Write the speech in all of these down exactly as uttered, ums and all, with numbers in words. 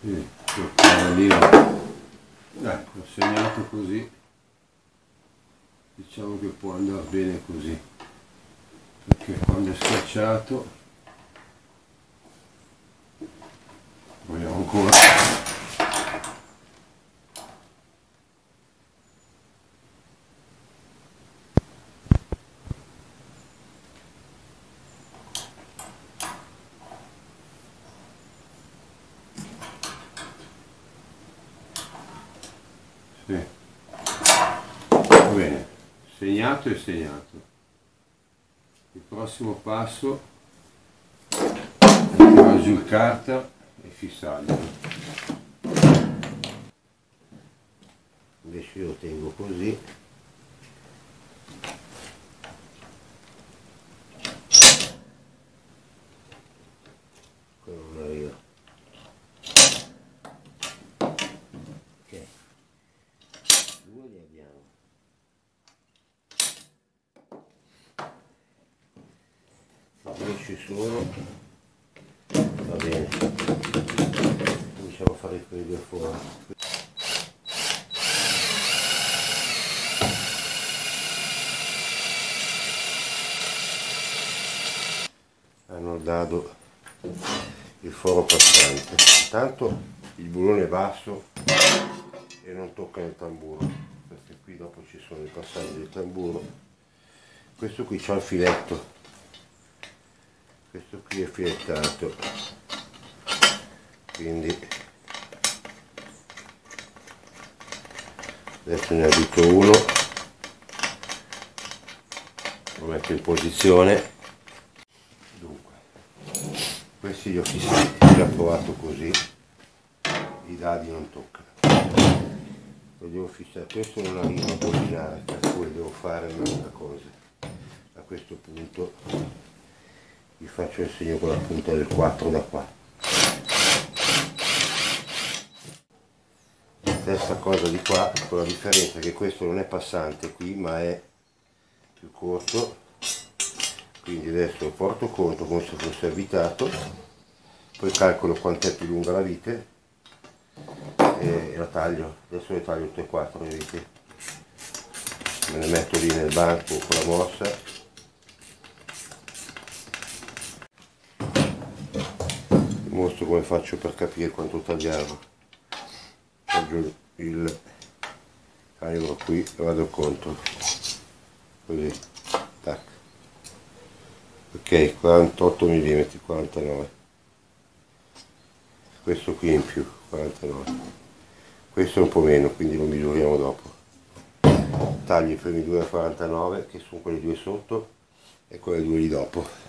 Sì, il cavallino, dai, l'ho segnato così, diciamo che può andare bene così, perché quando è schiacciato, proviamo ancora. Sì. Va bene, segnato e segnato. Il prossimo passo è tirare giù il carta e fissarlo. Invece io lo tengo così. Quello non arriva. Ok. Due li abbiamo. dieci solo, va bene, cominciamo a fare quei due fuori. Hanno dato il foro passante, intanto il bullone è basso e non tocca il tamburo, perché qui dopo ci sono i passaggi del tamburo. Questo qui c'ha il filetto, questo qui è filettato, quindi adesso ne adito uno, lo metto in posizione. Dunque, questi li ho fissati, li ho provato così, i dadi non toccano, lo devo fissare, questo non arriva a bollinare, per cui devo fare un'altra cosa. A questo punto vi faccio il segno con la punta del quattro da qua. Stessa cosa di qua, con la differenza che questo non è passante qui, ma è più corto, quindi adesso lo porto conto come se fosse avvitato, poi calcolo quant'è più lunga la vite e la taglio. Adesso le taglio tutte e quattro le viti, me le metto lì nel banco con la morsa. Mostro come faccio per capire quanto tagliarlo. Taglio il calibro qui e vado contro, così, tac. Ok, quarantotto millimetri, quarantanove. Questo qui in più, quarantanove. Questo è un po' meno, quindi lo misuriamo dopo. Taglio i primi due a quarantanove, che sono quelli due sotto, e quelli due lì dopo.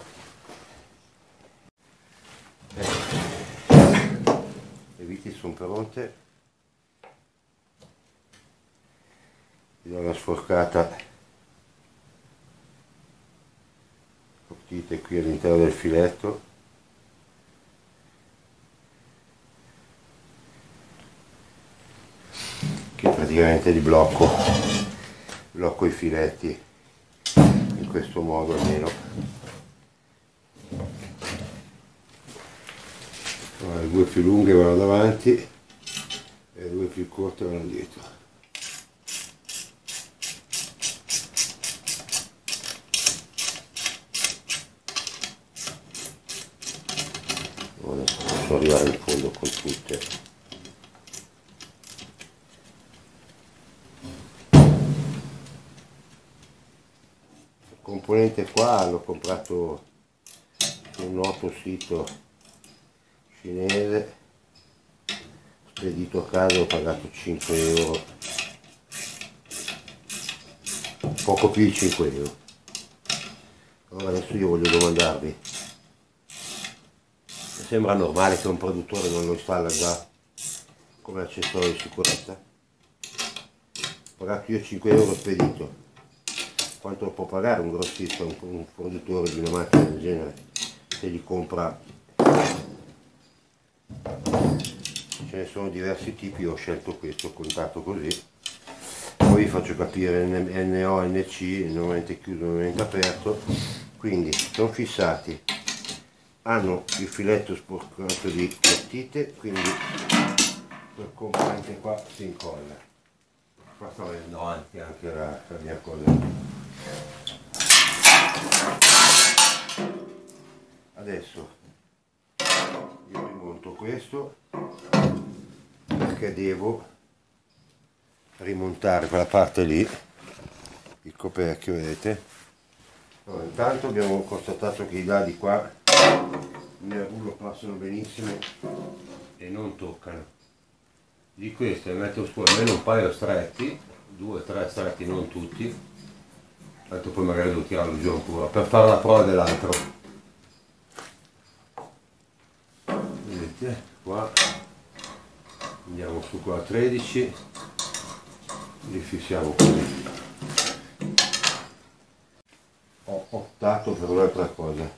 Le viti sono pronte, vi do una sforcata, partite qui all'interno del filetto, che praticamente li blocco, blocco i filetti in questo modo almeno. Le due più lunghe vanno davanti e le due più corte vanno dietro. Adesso posso arrivare in fondo con tutte. Il componente qua l'ho comprato su un noto sito cinese, spedito a casa, ho pagato cinque euro, poco più di cinque euro. Allora adesso io voglio domandarvi, mi sembra normale che un produttore non lo installa già come accessorio di sicurezza? Ho pagato io cinque euro spedito, quanto lo può pagare un grossista, un, un produttore di una macchina del genere, se li compra? Ce ne sono diversi tipi, ho scelto questo, ho contato così, poi vi faccio capire N O, N C, normalmente chiuso, normalmente aperto. Quindi sono fissati hanno il filetto sporcato di partite, quindi quel componente qua si incolla. Qua sta venendo avanti anche la, la mia cosa. Adesso io rimonto questo perché devo rimontare quella parte lì, il coperchio, vedete. Allora, intanto abbiamo constatato che i dadi qua nel rullo passano benissimo e non toccano. Di queste ne metto su almeno un paio stretti, due o tre stretti, non tutti, tanto poi magari devo tirarlo giù ancora per fare la prova dell'altro. Vedete qua, andiamo su qua a tredici, li fissiamo così. Ho optato per un'altra cosa,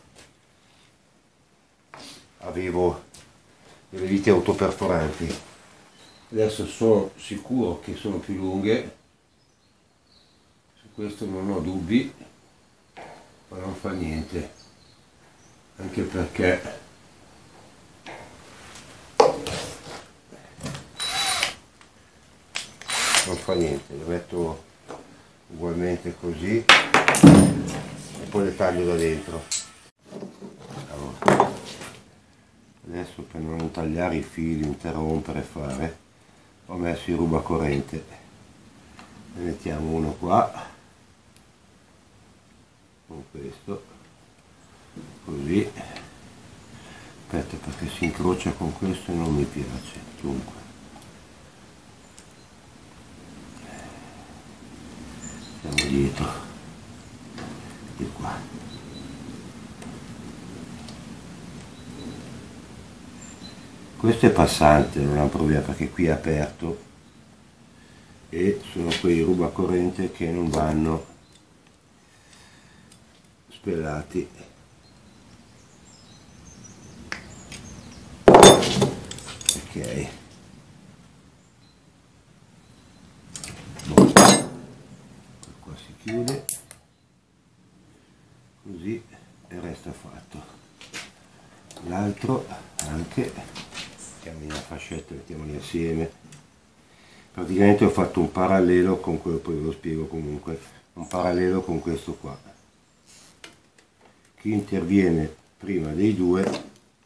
avevo delle viti autoperforanti, adesso sono sicuro che sono più lunghe, su questo non ho dubbi, ma non fa niente, anche perché non fa niente, le metto ugualmente così e poi le taglio da dentro. Allora, adesso per non tagliare i fili, interrompere, fare, ho messo il rubacorrente, ne mettiamo uno qua con questo, così. Aspetta, perché si incrocia con questo e non mi piace. Dunque andiamo dietro di qua, questo è passante, non è un problema perché qui è aperto e sono quei rubacorrente che non vanno spellati. Ok, boh. Qua si chiude così e resta fatto. L'altro anche, mettiamo una fascetta, mettiamoli assieme. Praticamente ho fatto un parallelo con quello, poi ve lo spiego comunque, un parallelo con questo qua. Chi interviene prima dei due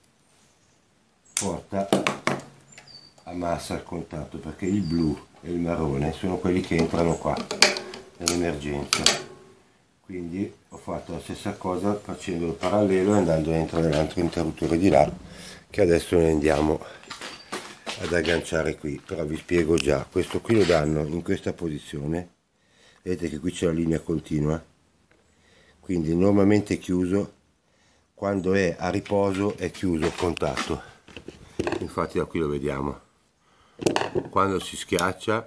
porta a massa il contatto, perché il blu e il marrone sono quelli che entrano qua nell'emergenza. Quindi ho fatto la stessa cosa facendo il parallelo e andando dentro nell'altro interruttore di là, che adesso ne andiamo ad agganciare qui. Però vi spiego già, questo qui lo danno in questa posizione, vedete che qui c'è la linea continua, quindi normalmente è chiuso, quando è a riposo è chiuso il contatto, infatti da qui lo vediamo, quando si schiaccia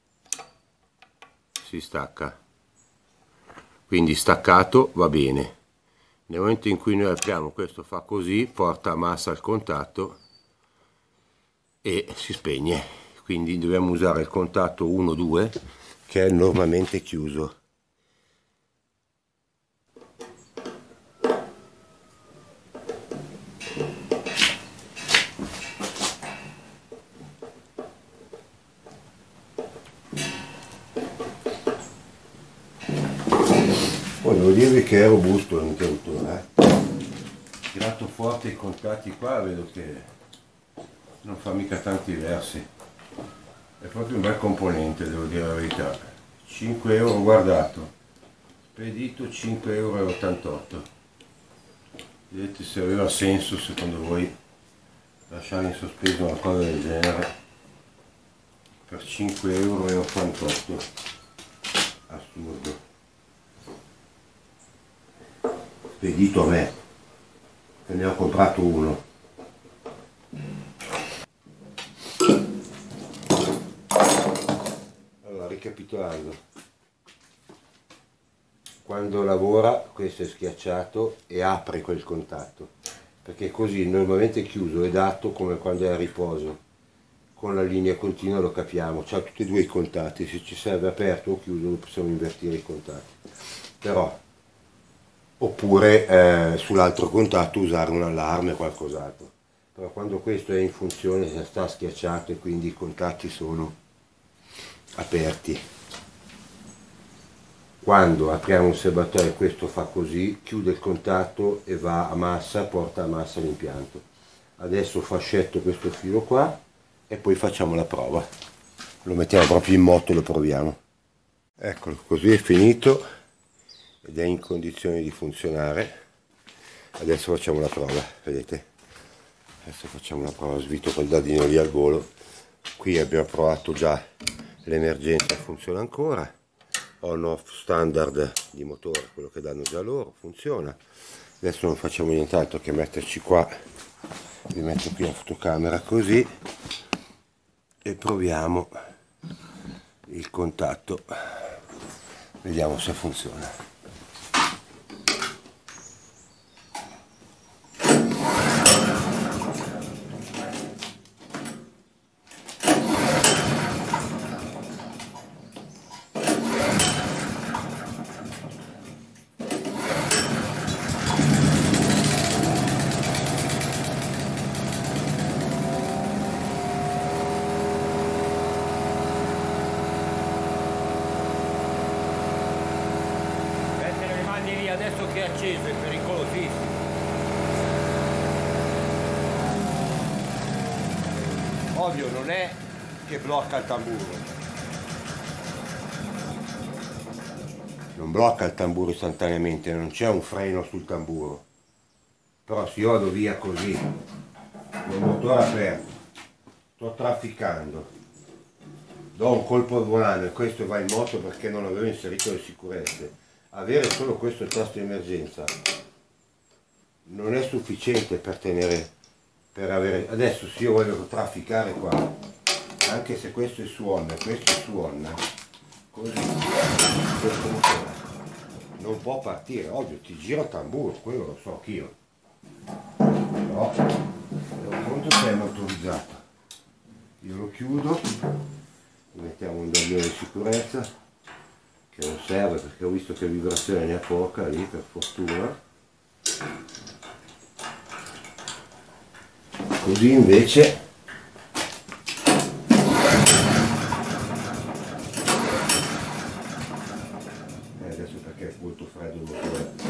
si stacca, quindi staccato va bene. Nel momento in cui noi apriamo, questo fa così, porta a massa il contatto e si spegne, quindi dobbiamo usare il contatto uno due che è normalmente chiuso. Poi devo dirvi che è robusto l'interruttore, eh? Tirato forte i contatti qua, vedo che non fa mica tanti versi, è proprio un bel componente, devo dire la verità. Cinque euro, guardato, spedito cinque euro e ottantotto. Vedete se aveva senso secondo voi lasciare in sospeso una cosa del genere per cinque euro e ottantotto, assurdo. Spedito a me, che ne ho comprato uno. Allora, ricapitolando, quando lavora questo è schiacciato e apre quel contatto, perché così normalmente è chiuso e dato come quando è a riposo, con la linea continua lo capiamo, c'ha tutti e due i contatti, se ci serve aperto o chiuso lo possiamo invertire i contatti. Però oppure eh, sull'altro contatto usare un allarme o qualcos'altro. Però quando questo è in funzione si sta schiacciato e quindi i contatti sono aperti. Quando apriamo un serbatoio questo fa così, chiude il contatto e va a massa, porta a massa l'impianto. Adesso fascetto questo filo qua e poi facciamo la prova. Lo mettiamo proprio in moto e lo proviamo. Eccolo, così è finito ed è in condizione di funzionare. Adesso facciamo la prova, vedete? Adesso facciamo la prova, svito col dadino lì al volo. Qui abbiamo provato già l'emergenza, funziona ancora. On off standard di motore, quello che danno già loro, funziona. Adesso non facciamo nient'altro che metterci qua, vi metto qui la fotocamera così e proviamo il contatto, vediamo se funziona. Adesso che è acceso è pericolosissimo. Ovvio non è che blocca il tamburo. Non blocca il tamburo istantaneamente, non c'è un freno sul tamburo. Però se io vado via così, con il motore aperto, sto trafficando, do un colpo al volano e questo va in moto perché non avevo inserito le sicurezze. Avere solo questo tasto di emergenza non è sufficiente per tenere, per avere, adesso se io voglio trafficare qua, anche se questo è su on e questo è su on, così questo motore non può partire. Ovvio ti gira il tamburo, quello lo so anch'io, però devo conto che è motorizzato. Io lo chiudo, mettiamo un davvero di sicurezza che non serve perché ho visto che vibrazione ne ha poca lì, per fortuna. Così invece eh, adesso perché è molto freddo il motore.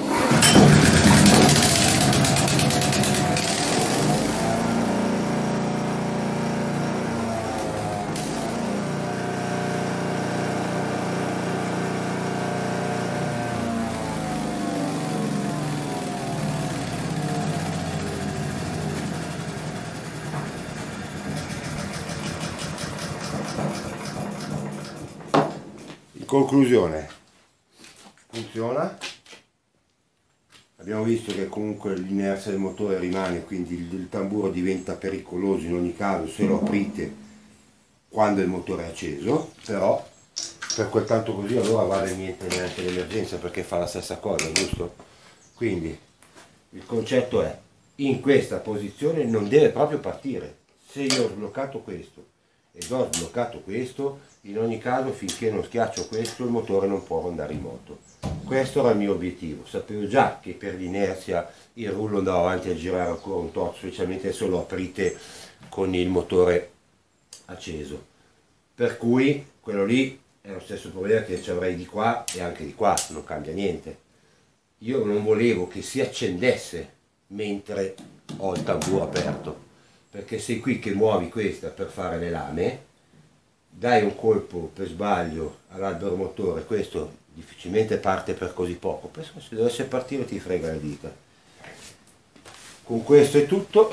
In conclusione, funziona. Abbiamo visto che comunque l'inerzia del motore rimane, quindi il, il tamburo diventa pericoloso in ogni caso se lo aprite quando il motore è acceso, però per quel tanto così allora vale niente neanche l'emergenza perché fa la stessa cosa, giusto? Quindi il concetto è, in questa posizione non deve proprio partire. Se io ho sbloccato questo ed ho sbloccato questo, in ogni caso finché non schiaccio questo il motore non può andare in moto. Questo era il mio obiettivo. Sapevo già che per l'inerzia il rullo andava avanti a girare ancora un tot, specialmente se lo aprite con il motore acceso, per cui quello lì è lo stesso problema che ci avrei di qua e anche di qua, non cambia niente. Io non volevo che si accendesse mentre ho il tamburo aperto, perché sei qui che muovi questa per fare le lame, dai un colpo per sbaglio all'albero motore, questo difficilmente parte per così poco, penso che se dovesse partire ti frega le dita. Con questo è tutto,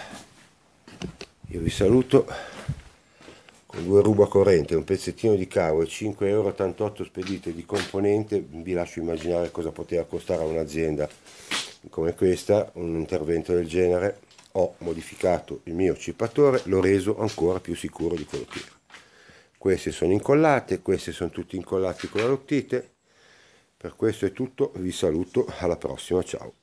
io vi saluto con due ruba corrente, un pezzettino di cavo e cinque euro e ottantotto spedite di componente. Vi lascio immaginare cosa poteva costare a un'azienda come questa un intervento del genere. Ho modificato il mio cippatore, l'ho reso ancora più sicuro di quello che era. Queste sono incollate, queste sono tutte incollate con la Loctite. Per questo è tutto, vi saluto, alla prossima, ciao.